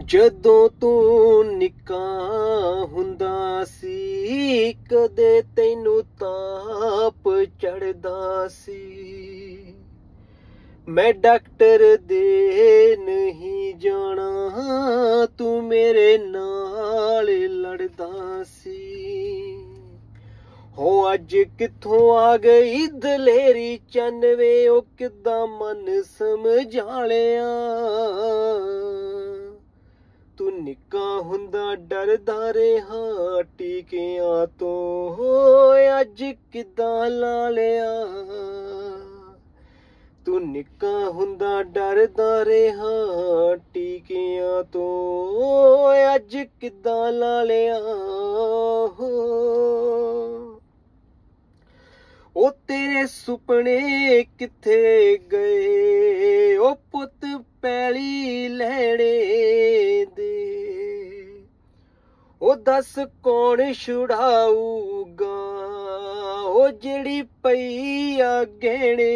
ਜਦੋਂ ਤੂੰ ਨਿੱਕਾ ਹੁੰਦਾ ਸੀ ਕਦੇ ਤੈਨੂੰ ਤਾਪ ਚੜਦਾ ਸੀ। ਮੈਂ ਡਾਕਟਰ ਦੇ ਨਹੀਂ ਜਾਣਾ ਤੂੰ ਮੇਰੇ ਨਾਲ ਲੜਦਾ ਸੀ। ਹੋ ਅੱਜ ਕਿੱਥੋਂ ਆ ਗਈ ਦਲੇਰੀ ਚੰਨਵੇ ਉਹ ਕਿੱਦਾਂ ਮਨ ਸਮਝਾਲਿਆ। ਤੂੰ ਨਿੱਕਾ ਹੁੰਦਾ ਡਰਦਾ ਰਿਹਾ ਟੀਕਿਆਂ ਤੋਂ ਅੱਜ ਕਿੱਦਾਂ ਲਾ ਲਿਆ। ਤੂੰ ਨਿੱਕਾ ਹੁੰਦਾ ਡਰਦਾ ਰਿਹਾ ਟੀਕਿਆਂ ਤੋਂ ਅੱਜ ਕਿੱਦਾਂ ਲਾ ਲਿਆ। ਉਹ ਤੇਰੇ ਸੁਪਨੇ ਕਿੱਥੇ ਗਏ ਉਹ ਪੁੱਤ ਪੈਲੀ ਲੈਣੇ ਦੇ। ਉਹ ਦੱਸ ਕੌਣ ਛੁਡਾਊਗਾ ਉਹ ਜਿਹੜੀ ਪਈ ਆ ਗਹਿਣੇ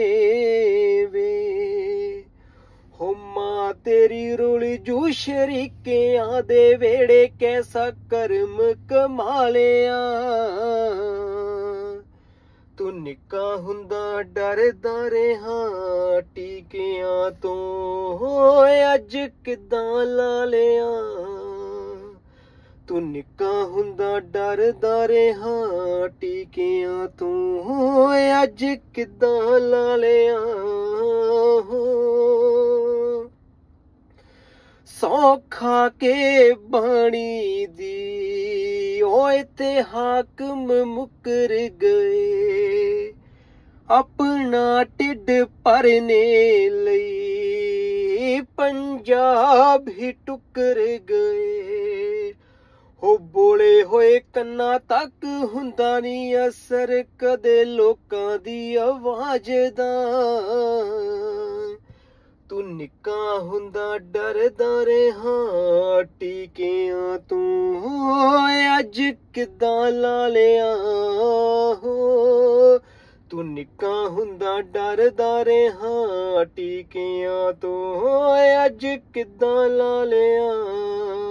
ਵੇ। ਹੋ ਮਾਂ ਤੇਰੀ ਰੁਲ ਜੂ ਸ਼ਰੀਕਿਆਂ ਦੇ ਵੇੜੇ ਕੈਸਾ ਕਰਮ ਕਮਾ ਲਿਆ। ਤੂੰ ਨਿੱਕਾ ਹੁੰਦਾ ਡਰਦਾ ਰਿਹਾ ਟੀਕਿਆਂ ਤੋਂ ਅੱਜ ਕਿੱਦਾਂ ਲਾ ਲਿਆ। ਤੂੰ ਨਿੱਕਾ ਹੁੰਦਾ ਡਰਦਾ ਰਿਹਾ ਟੀਕਿਆਂ ਤੋਂ ਅੱਜ ਕਿੱਦਾਂ ਲਾ ਲਿਆ। ਸੌ ਖਾ ਕੇ ਬਾਣੀ ਦੀ ਉਹ ਇੱਥੇ ਹਾਕਮ ਮੁੱਕਰ ਗਏ। ਆਪਣਾ ਢਿੱਡ ਭਰਨੇ ਲਈ ਪੰਜਾਬ ਹੀ ਟੁੱਕਰ ਗਏ। ਹੋ ਬੋਲੇ ਹੋਏ ਕੰਨਾਂ ਤੱਕ ਹੁੰਦਾ ਨਹੀਂ ਅਸਰ ਕਦੇ ਲੋਕਾਂ ਦੀ ਆਵਾਜ਼ ਦਾ। ਤੂੰ ਨਿੱਕਾ ਹੁੰਦਾ ਡਰਦਾ ਰਿਹਾ ਟੀਕਿਆਂ ਤੋਂ ਅੱਜ ਕਿੱਦਾਂ ਲਾ ਲਿਆ। ਤੂੰ ਨਿੱਕਾ ਹੁੰਦਾ ਡਰਦਾ ਰਿਹਾ ਟੀਕਿਆਂ ਤੋਂ ਅੱਜ ਕਿੱਦਾਂ ਲਾ ਲਿਆ।